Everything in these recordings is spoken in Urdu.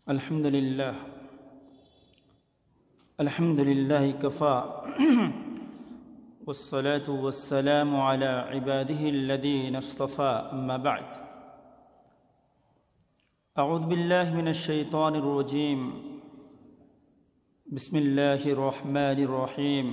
الحمد لله كفى والصلاة والسلام على عباده الذين اصطفى أما بعد أعوذ بالله من الشيطان الرجيم بسم الله الرحمن الرحيم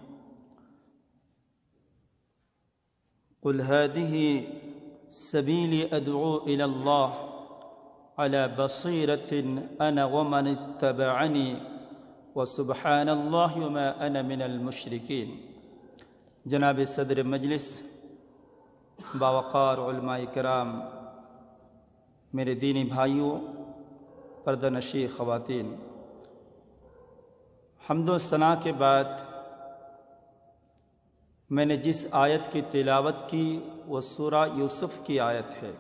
قل هذه سبيلي أدعو إلى الله على بصيرة أنا ومن اتبعني وسبحان الله وما أنا من المشركين۔ جناب صدر مجلس، باوقار علماء کرام، میرے دینی بھائیوں، پردہ نشین خواتین، حمد و ثنا کے بعد میں نے جس آیت کی تلاوت کی وہ سورہ یوسف کی آیت ہے۔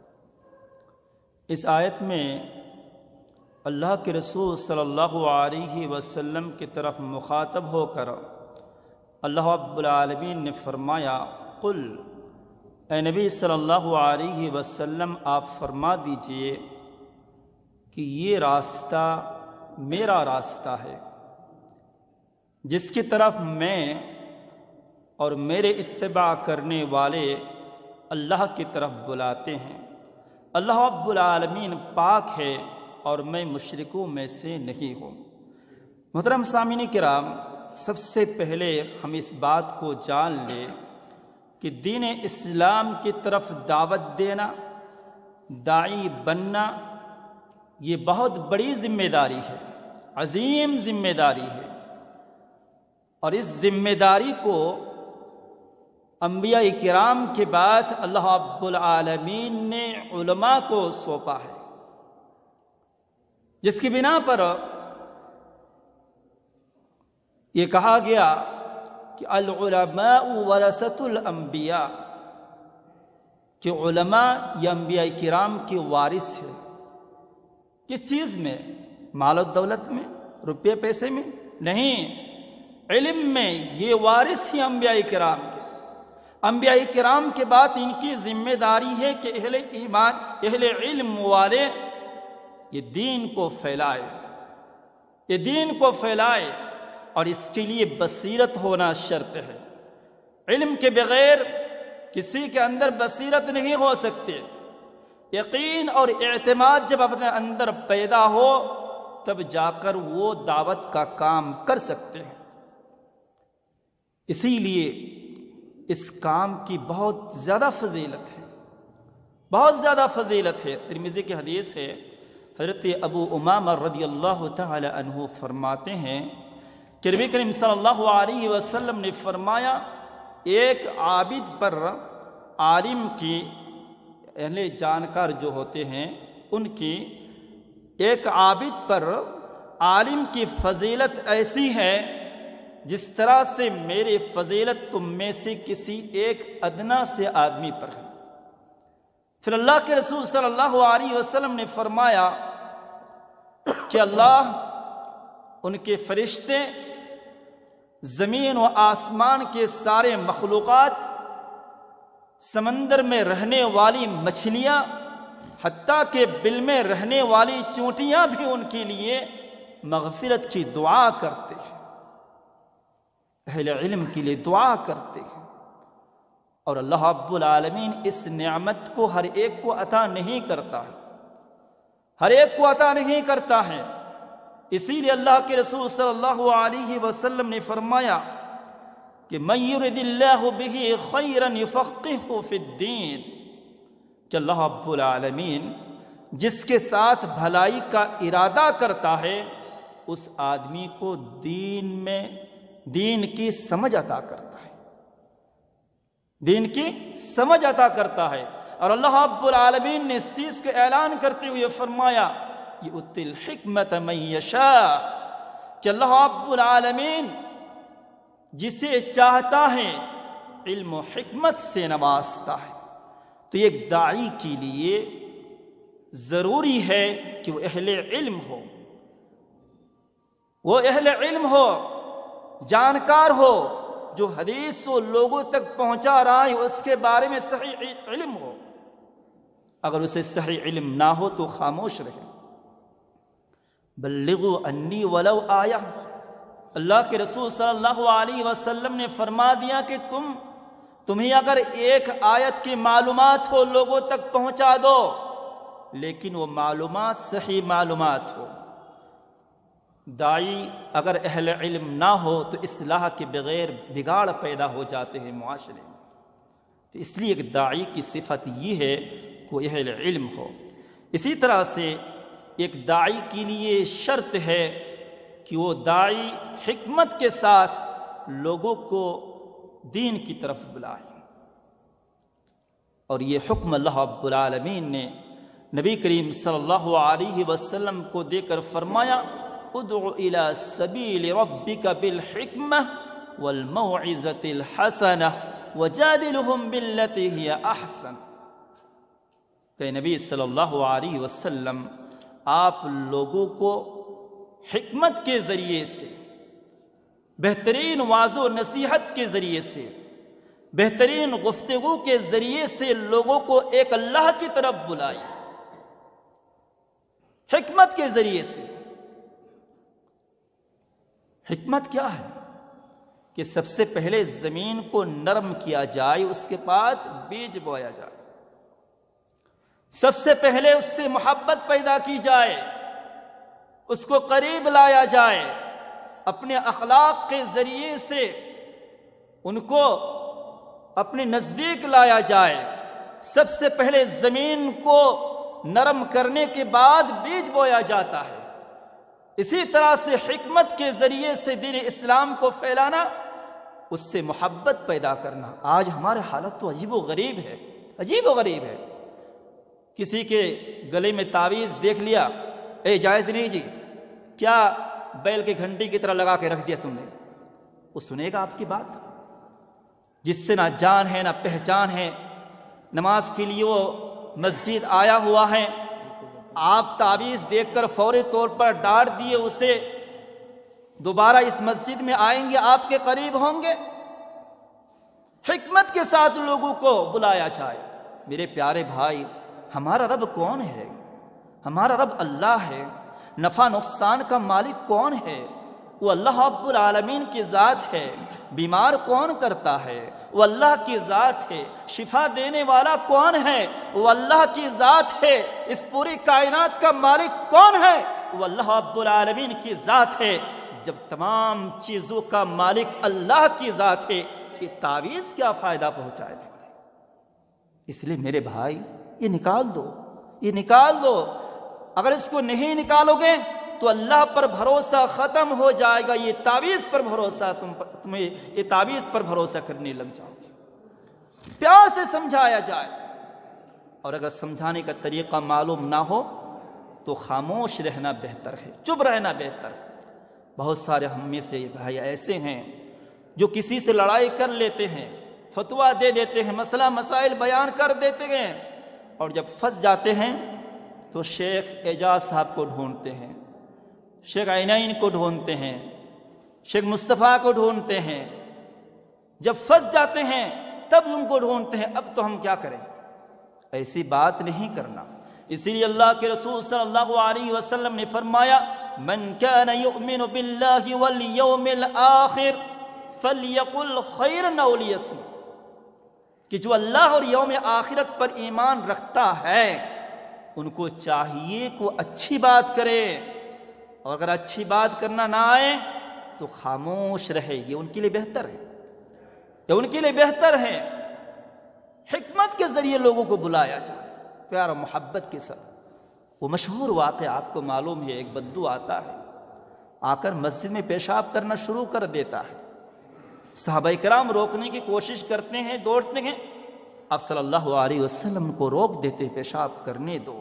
اس آیت میں اللہ کے رسول صلی اللہ علیہ وسلم کی طرف مخاطب ہو کر اللہ رب العالمین نے فرمایا، قل، اے نبی صلی اللہ علیہ وسلم آپ فرما دیجئے کہ یہ راستہ میرا راستہ ہے جس کی طرف میں اور میرے اتباع کرنے والے اللہ کی طرف بلاتے ہیں۔ اللہ رب العالمین پاک ہے اور میں مشرکوں میں سے نہیں ہوں۔ محترم سامعین کرام، سب سے پہلے ہم اس بات کو جان لیں کہ دین اسلام کی طرف دعوت دینا، داعی بننا، یہ بہت بڑی ذمہ داری ہے، عظیم ذمہ داری ہے، اور اس ذمہ داری کو انبیاء کرام کے بعد اللہ رب العالمین نے علماء کو سونپا ہے، جس کی بنا پر یہ کہا گیا کہ العلماء ورثۃ الانبیاء، کہ علماء یہ انبیاء کرام کے وارث ہے۔ کس چیز میں؟ مال و دولت میں، روپے پیسے میں نہیں، علم میں۔ یہ وارث ہی انبیاء کرام کے۔ انبیاء کرام کے بعد ان کی ذمہ داری ہے کہ اہل ایمان، اہل علم والے یہ دین کو پھیلائے، یہ دین کو پھیلائے، اور اس کے لیے بصیرت ہونا شرط ہے۔ علم کے بغیر کسی کے اندر بصیرت نہیں ہو سکتے۔ یقین اور اعتماد جب اپنے اندر پیدا ہو تب جا کر وہ دعوت کا کام کر سکتے ہیں۔ اسی لیے اس کام کی بہت زیادہ فضیلت ہے، بہت زیادہ فضیلت ہے۔ ترمذی کی حدیث ہے، حضرت ابو امامہ رضی اللہ تعالی عنہ فرماتے ہیں کہ نبی کریم صلی اللہ علیہ وسلم نے فرمایا، ایک عابد پر عالم کی، اہل جانکار جو ہوتے ہیں ان کی، ایک عابد پر عالم کی فضیلت ایسی ہے جس طرح سے میری فضیلت تم میں سے کسی ایک ادنا سے آدمی پر ہے۔ پھر اللہ کے رسول صلی اللہ علیہ وسلم نے فرمایا کہ اللہ، ان کے فرشتے، زمین و آسمان کے سارے مخلوقات، سمندر میں رہنے والی مچھلیاں، حتیٰ کہ بل میں رہنے والی چونٹیاں بھی ان کے لیے مغفرت کی دعا کرتے ہیں، اہل علم کے لیے دعا کرتے ہیں۔ اور اللہ رب العالمین اس نعمت کو ہر ایک کو عطا نہیں کرتا ہے، ہر ایک کو عطا نہیں کرتا ہے۔ اسی لیے اللہ کے رسول صلی اللہ علیہ وسلم نے فرمایا کہ من یرد اللہ بہ خیرا یفقہہ فی الدین، کہ اللہ رب العالمین جس کے ساتھ بھلائی کا ارادہ کرتا ہے اس آدمی کو دین کی سمجھ عطا کرتا ہے، دین کی سمجھ عطا کرتا ہے۔ اور اللہ رب العالمین نے اس چیز کا اعلان کرتے ہوئے فرمایا، یؤتی الحکمت من یشاء، کہ اللہ رب العالمین جسے چاہتا ہے علم و حکمت سے نوازتا ہے۔ تو ایک داعی کے لیے ضروری ہے کہ وہ اہل علم ہو، وہ اہل علم ہو، جانکار ہو، جو حدیث و لوگوں تک پہنچا رہا ہے اس کے بارے میں صحیح علم ہو۔ اگر اسے صحیح علم نہ ہو تو خاموش رہے۔ بلغوا انی ولو آیہ، اللہ کے رسول صلی اللہ علیہ وسلم نے فرما دیا کہ تمہیں اگر ایک آیت کی معلومات ہو لوگوں تک پہنچا دو، لیکن وہ معلومات صحیح معلومات ہو۔ داعی اگر اہل علم نہ ہو تو اصلاح کے بغیر بگاڑ پیدا ہو جاتے ہیں معاشرے میں۔ تو اس لیے ایک داعی کی صفت یہ ہے کہ وہ اہل علم ہو۔ اسی طرح سے ایک داعی کے لیے شرط ہے کہ وہ داعی حکمت کے ساتھ لوگوں کو دین کی طرف بلائے، اور یہ حکم اللہ رب العالمین نے نبی کریم صلی اللہ علیہ وسلم کو دے کر فرمایا، ادع الی سبیل ربک بالحکمہ والموعظۃ الحسنہ وجادلہم باللتی ہی احسن۔ کہ نبی صلی اللہ علیہ وسلم آپ لوگوں کو حکمت کے ذریعے سے، بہترین واعظ و نصیحت کے ذریعے سے، بہترین گفتگو کے ذریعے سے لوگوں کو ایک اللہ کی طرف بلائی، حکمت کے ذریعے سے۔ حکمت کیا ہے؟ کہ سب سے پہلے زمین کو نرم کیا جائے، اس کے بعد بیج بویا جائے، سب سے پہلے اس سے محبت پیدا کی جائے، اس کو قریب لایا جائے، اپنے اخلاق کے ذریعے سے ان کو اپنے نزدیک لایا جائے۔ سب سے پہلے زمین کو نرم کرنے کے بعد بیج بویا جاتا ہے۔ اسی طرح سے حکمت کے ذریعے سے دین اسلام کو پھیلانا، اس سے محبت پیدا کرنا۔ آج ہمارے حالت تو عجیب و غریب ہے، عجیب و غریب ہے۔ کسی کے گلے میں تعویذ دیکھ لیا، اے جائز نہیں جی، کیا بیل کے گھنٹی کی طرح لگا کے رکھ دیا تم نے؟ وہ سنے گا آپ کی بات؟ جس سے نہ جان ہے نہ پہچان ہے، نماز کے لیے وہ مسجد آیا ہوا ہے، آپ تعویذ دیکھ کر فوری طور پر ڈانٹ دیے اسے، دوبارہ اس مسجد میں آئیں گے، آپ کے قریب ہوں گے؟ حکمت کے ساتھ لوگوں کو بلایا جائے۔ میرے پیارے بھائی، ہمارا رب کون ہے؟ ہمارا رب اللہ ہے۔ نفع نقصان کا مالک کون ہے؟ وہ اللہ رب العالمین کی ذات ہے۔ بیمار کون کرتا ہے؟ وہ اللہ کی ذات ہے۔ شفا دینے والا کون ہے؟ وہ اللہ کی ذات ہے۔ اس پوری کائنات کا مالک کون ہے؟ وہ اللہ رب العالمین کی ذات ہے۔ جب تمام چیزوں کا مالک اللہ کی ذات ہے، یہ تعویذ کیا فائدہ پہنچائے تھے؟ اس لیے میرے بھائی، یہ نکال دو، یہ نکال دو۔ اگر اس کو نہیں نکالو گے تو اللہ پر بھروسہ ختم ہو جائے گا۔ یہ تعویذ پر بھروسہ تمہیں یہ تعویذ پر بھروسہ کرنے لگ جاؤ گے۔ پیار سے سمجھایا جائے، اور اگر سمجھانے کا طریقہ معلوم نہ ہو تو خاموش رہنا بہتر ہے، چپ رہنا بہتر ہے۔ بہت سارے ہم میں سے بھائی ایسے ہیں جو کسی سے لڑائی کر لیتے ہیں، فتویٰ دے دیتے ہیں، مسئلہ مسائل بیان کر دیتے ہیں، اور جب پھنس جاتے ہیں تو شیخ اعجاز صاحب کو ڈھونڈتے ہیں، شیخ عینین کو ڈھونڈتے ہیں، شیخ مصطفیٰ کو ڈھونڈتے ہیں۔ جب پھنس جاتے ہیں تب ان کو ڈھونڈتے ہیں۔ اب تو ہم کیا کریں؟ ایسی بات نہیں کرنا۔ اسی لیے اللہ کے رسول صلی اللہ علیہ وسلم نے فرمایا، من کان یؤمن باللہ والیوم الآخر فلیقل خیرا او لیصمت، کہ جو اللہ اور یوم آخرت پر ایمان رکھتا ہے ان کو چاہیے کہ اچھی بات کرے، اور اگر اچھی بات کرنا نہ آئے تو خاموش رہے۔ یہ ان کے لیے بہتر ہے، یہ ان کے لیے بہتر ہے۔ حکمت کے ذریعے لوگوں کو بلایا جائے، پیار و محبت کے ساتھ۔ وہ مشہور واقعہ آپ کو معلوم ہے، ایک بدو آتا ہے، آ کر مسجد میں پیشاب کرنا شروع کر دیتا ہے۔ صحابہ کرام روکنے کی کوشش کرتے ہیں، دوڑتے ہیں، آپ صلی اللہ علیہ وسلم کو روک دیتے، پیشاب کرنے دو۔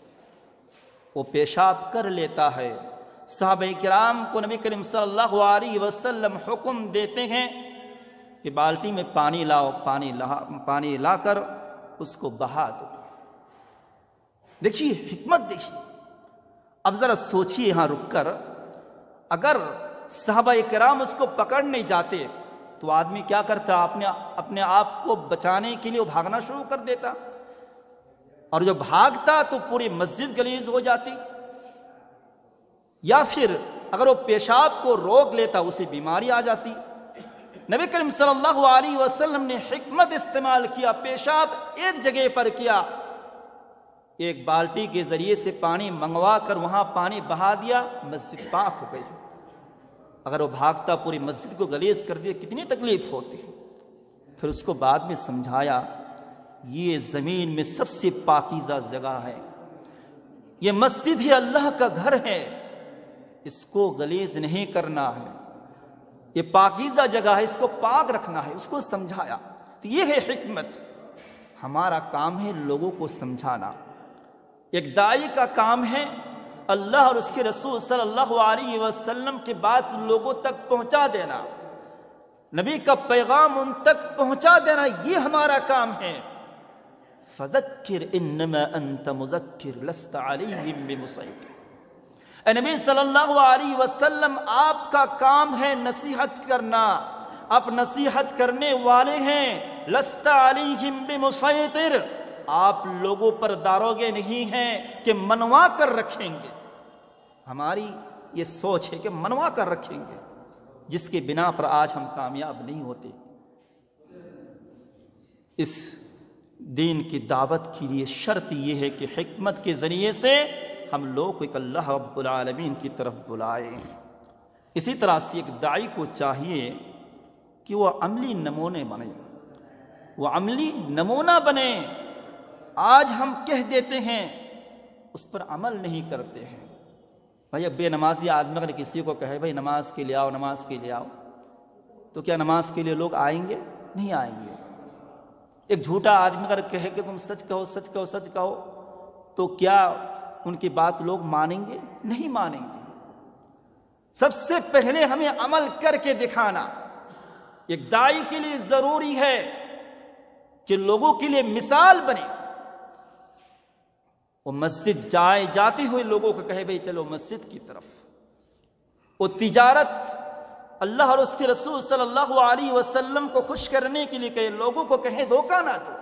وہ پیشاب کر لیتا ہے۔ صحابہ کرام کو نبی کریم صلی اللہ علیہ وسلم حکم دیتے ہیں کہ بالٹی میں پانی لاؤ، پانی لا کر اس کو بہا دو۔ دیکھیے حکمت، دیکھیے۔ اب ذرا سوچیے یہاں رک کر، اگر صحابہ کرام اس کو پکڑنے جاتے تو آدمی کیا کرتا؟ اپنے آپ کو بچانے کے لیے وہ بھاگنا شروع کر دیتا، اور جو بھاگتا تو پوری مسجد گلیز ہو جاتی۔ یا پھر اگر وہ پیشاب کو روک لیتا اسے بیماری آ جاتی۔ نبی کریم صلی اللہ علیہ وسلم نے حکمت استعمال کیا، پیشاب ایک جگہ پر کیا، ایک بالٹی کے ذریعے سے پانی منگوا کر وہاں پانی بہا دیا، مسجد پاک ہو گئی۔ اگر وہ بھاگتا پوری مسجد کو گلیز کر دیا کتنی تکلیف ہوتی۔ پھر اس کو بعد میں سمجھایا یہ زمین میں سب سے پاکیزہ جگہ ہے، یہ مسجد ہی اللہ کا گھر ہے، اس کو گلیز نہیں کرنا ہے، یہ پاکیزہ جگہ ہے، اس کو پاک رکھنا ہے، اس کو سمجھایا۔ تو یہ ہے حکمت۔ ہمارا کام ہے لوگوں کو سمجھانا۔ ایک داعی کا کام ہے اللہ اور اس کے رسول صلی اللہ علیہ وسلم کی بات لوگوں تک پہنچا دینا، نبی کا پیغام ان تک پہنچا دینا، یہ ہمارا کام ہے۔ فذکر انما انت مذکر لست علیہم بمسیطر۔ اے نبی صلی اللہ علیہ وسلم آپ کا کام ہے نصیحت کرنا، آپ نصیحت کرنے والے ہیں۔ لست علیہم بمسیطر، آپ لوگوں پر داروغے نہیں ہیں کہ منوا کر رکھیں گے۔ ہماری یہ سوچ ہے کہ منوا کر رکھیں گے، جس کے بنا پر آج ہم کامیاب نہیں ہوتے۔ اس دین کی دعوت کے لیے شرط یہ ہے کہ حکمت کے ذریعے سے ہم لوگ کو ایک اللہ رب العالمین کی طرف بلائیں۔ اسی طرح سے ایک داعی کو چاہیے کہ وہ عملی نمونے بنے، وہ عملی نمونہ بنے۔ آج ہم کہہ دیتے ہیں اس پر عمل نہیں کرتے ہیں۔ بھائی اب بے نمازی آدمی اگر کسی کو کہے بھائی نماز کے لیے آؤ، نماز کے لیے آؤ، تو کیا نماز کے لیے لوگ آئیں گے؟ نہیں آئیں گے۔ ایک جھوٹا آدمی اگر کہے کہ تم سچ کہو، سچ کہو، سچ کہو، تو کیا ان کی بات لوگ مانیں گے؟ نہیں مانیں گے۔ سب سے پہلے ہمیں عمل کر کے دکھانا ایک داعی کے لیے ضروری ہے کہ لوگوں کے لیے مثال بنے۔ وہ مسجد جاتے ہوئے لوگوں کو کہے بھئی چلو مسجد کی طرف۔ وہ تجارت اللہ اور اس کے رسول صلی اللہ علیہ وسلم کو خوش کرنے کے لیے کہے، لوگوں کو کہیں دھوکہ نہ دو۔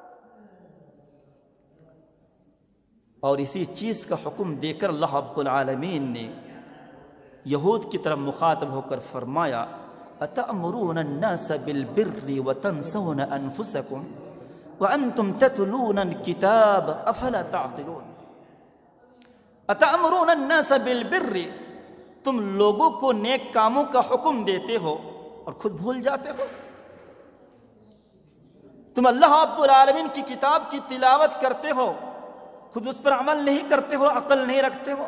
اور اسی چیز کا حکم دے کر اللہ رب العالمین نے یہود کی طرف مخاطب ہو کر فرمایا اتأمرون الناس بالبر وتنسون انفسکم وانتم تتلون الكتاب افلا تعقلون۔ اتأمرون الناس بالبر، تم لوگوں کو نیک کاموں کا حکم دیتے ہو اور خود بھول جاتے ہو۔ تم اللہ رب العالمین کی کتاب کی تلاوت کرتے ہو، خود اس پر عمل نہیں کرتے ہو، عقل نہیں رکھتے ہو۔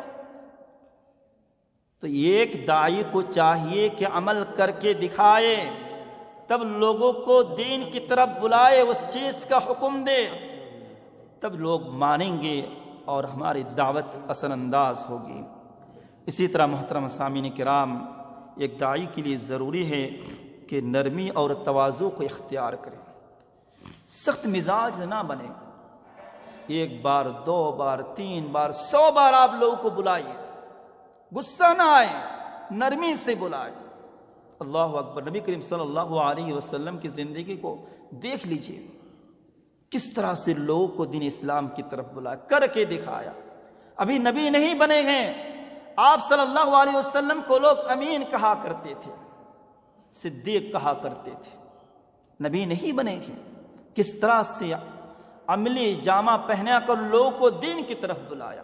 تو ایک داعی کو چاہیے کہ عمل کر کے دکھائے، تب لوگوں کو دین کی طرف بلائے، اس چیز کا حکم دے، تب لوگ مانیں گے اور ہماری دعوت اثر انداز ہوگی۔ اسی طرح محترم سامعین کرام، ایک داعی کے لیے ضروری ہے کہ نرمی اور تواضع کو اختیار کرے، سخت مزاج نہ بنے۔ ایک بار، دو بار، 3 بار، 100 بار آپ لوگوں کو بلائیے، غصہ نہ آئے، نرمی سے بلائے۔ اللہ اکبر۔ نبی کریم صلی اللہ علیہ وسلم کی زندگی کو دیکھ لیجئے، کس طرح سے لوگوں کو دین اسلام کی طرف بلایا، کر کے دکھایا۔ ابھی نبی نہیں بنے ہیں، آپ صلی اللہ علیہ وسلم کو لوگ امین کہا کرتے تھے، صدیق کہا کرتے تھے، نبی نہیں بنے ہیں۔ کس طرح سے عملی جامہ پہنا کر لوگوں کو دین کی طرف بلایا۔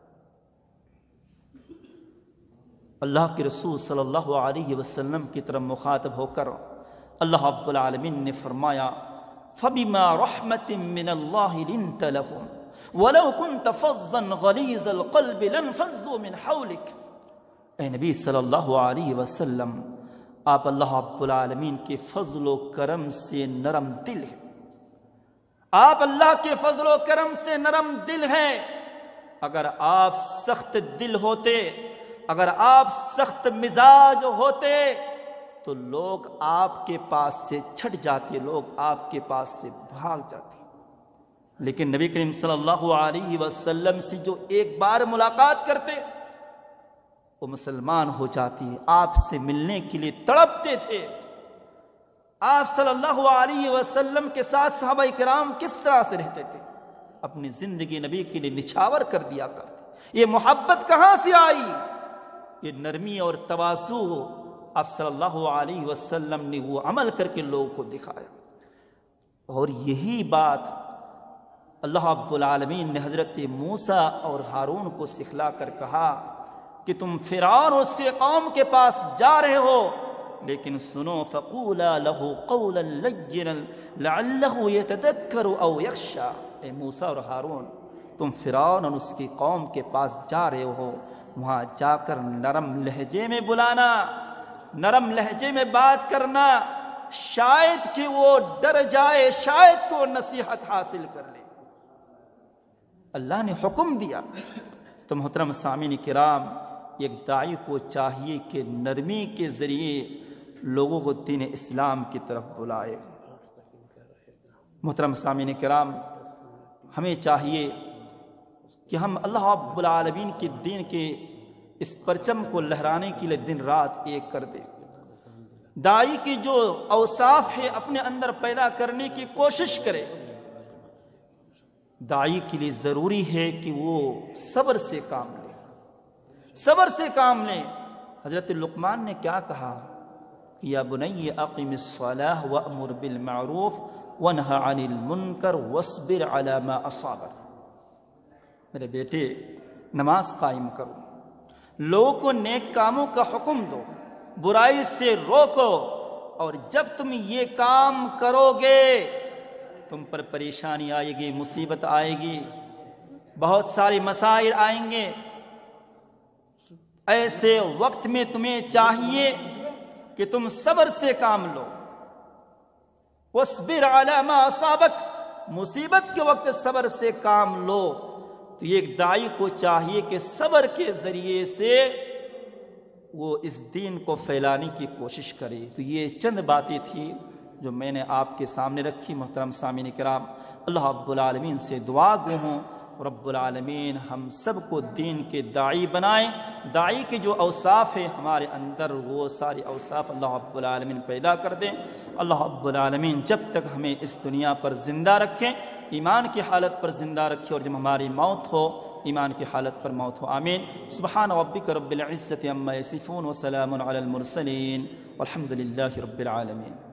اللہ کے رسول صلی اللہ علیہ وسلم کی طرف مخاطب ہو کر اللہ رب العالمین نے فرمایا فَبِمَا رَحْمَةٍ مِّنَ اللَّهِ لِنْتَ لَهُمْ وَلَوْ كُنْتَ فَظًّا غَلِيظَ الْقَلْبِ لَانفَضُّوا مِنْ حَوْلِكَ۔ اے نبی صلی اللہ علیہ وسلم، آپ اللہ رب العالمین کے فضل و کرم سے نرم دل ہیں، آپ اللہ کے فضل و کرم سے نرم دل ہیں۔ اگر آپ سخت دل ہوتے، اگر آپ سخت مزاج ہوتے تو لوگ آپ کے پاس سے چھٹ جاتے، لوگ آپ کے پاس سے بھاگ جاتے۔ لیکن نبی کریم صلی اللہ علیہ وسلم سے جو ایک بار ملاقات کرتے وہ مسلمان ہو جاتی، آپ سے ملنے کے لیے تڑپتے تھے۔ آپ صلی اللہ علیہ وسلم کے ساتھ صحابہ کرام کس طرح سے رہتے تھے، اپنی زندگی نبی کے لیے نچھاور کر دیا کرتے۔ یہ محبت کہاں سے آئی؟ یہ نرمی اور تواضع آپ صلی اللہ علیہ وسلم نے وہ عمل کر کے لوگوں کو دکھایا. اور یہی بات اللہ رب العالمین نے حضرت موسیٰ اور ہارون کو سکھلا کر کہا کہ تم فرعون اور اس کے قوم کے پاس جا رہے ہو، لیکن سنو فقولا له قولا لینا لعلہ یتذکر او یخشی. اے موسیٰ اور ہارون، تم فرعون اور اس کی قوم کے پاس جا رہے ہو، وہاں جا کر نرم لہجے میں بلانا، نرم لہجے میں بات کرنا، شاید کہ وہ ڈر جائے، شاید کہ وہ نصیحت حاصل کر لے. اللہ نے حکم دیا. تو محترم سامعین کرام، ایک داعی کو چاہیے کہ نرمی کے ذریعے لوگوں کو دین اسلام کی طرف بلائے. محترم سامعین کرام، ہمیں چاہیے کہ ہم اللہ رب العالمین کے دین کے اس پرچم کو لہرانے کے لیے دن رات ایک کر دیں. داعی کی جو اوصاف ہے اپنے اندر پیدا کرنے کی کوشش کرے. داعی کے لیے ضروری ہے کہ وہ صبر سے کام لے، صبر سے کام لے. حضرت لقمان نے کیا کہا کہ یا بنی اقم الصلاۃ وامر بالمعروف وانہ عن المنکر واصبر علی ما اصابک. میرے بیٹے، نماز قائم کرو، لوگوں کو نیک کاموں کا حکم دو، برائی سے روکو، اور جب تم یہ کام کرو گے تم پر پریشانی آئے گی، مصیبت آئے گی، بہت سارے مسائل آئیں گے. ایسے وقت میں تمہیں چاہیے کہ تم صبر سے کام لو. وَاصْبِرْ عَلَى مَا أَصَابَكَ، مصیبت کے وقت صبر سے کام لو. تو یہ ایک داعی کو چاہیے کہ صبر کے ذریعے سے وہ اس دین کو پھیلانے کی کوشش کرے. تو یہ چند باتیں تھی جو میں نے آپ کے سامنے رکھی. محترم سامعین کرام، اللہ رب العالمین سے دعا گو ہوں رب العالمین ہم سب کو دین کے داعی بنائیں. داعی کے جو اوصاف ہیں ہمارے اندر وہ سارے اوصاف اللہ رب العالمین پیدا کر دیں. اللہ رب العالمین جب تک ہمیں اس دنیا پر زندہ رکھیں، ایمان کی حالت پر زندہ رکھیں، اور جب ہماری موت ہو ایمان کی حالت پر موت ہو. آمین. سبحان ربک رب العزت عما یصفون وسلام علی المرسلین والحمد للہ رب العالمین.